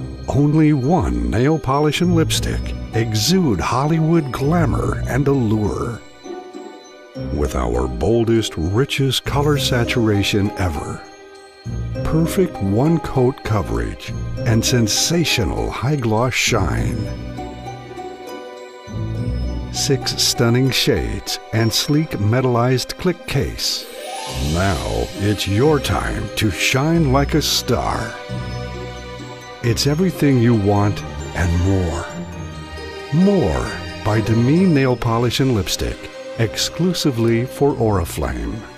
Only one nail polish and lipstick exude Hollywood glamour and allure. With our boldest, richest color saturation ever, perfect one-coat coverage, and sensational high-gloss shine. 6 stunning shades and sleek metallized click case. Now it's your time to shine like a star. It's everything you want and more. More by Demi Nail Polish and Lipstick, exclusively for Oriflame.